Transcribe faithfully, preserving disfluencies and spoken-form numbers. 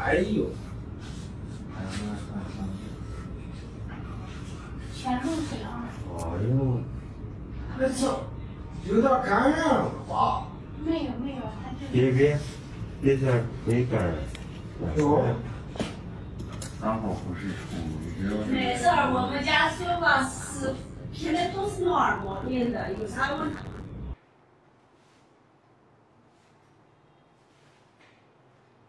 哎呦， 全都这样。 哎呦，那操，有点感染了吧？ 没有没有，他就。 别别别在没感染。 有。 然后不是出没事儿，我们家水嘛是拼的都是normal儿的，有啥问题？